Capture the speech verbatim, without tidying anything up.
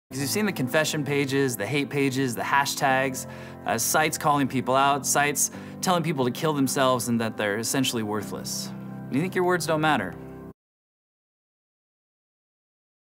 Because you've seen the confession pages, the hate pages, the hashtags, uh, sites calling people out, sites telling people to kill themselves and that they're essentially worthless. You think your words don't matter?